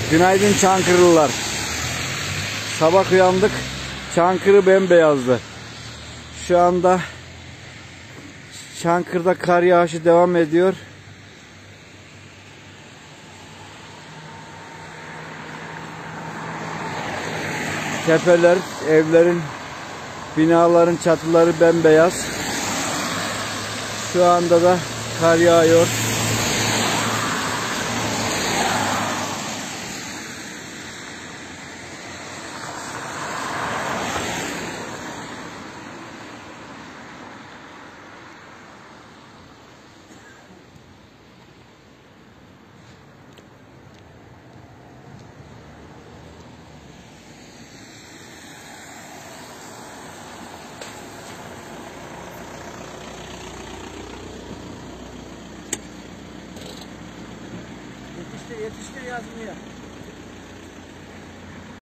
Günaydın Çankırılılar. Sabah uyandık. Çankırı bembeyazdı. Şu anda Çankırı'da kar yağışı devam ediyor. Tepeler, evlerin, binaların çatıları bembeyaz. Şu anda da kar yağıyor. Yetiştir yazmıyor.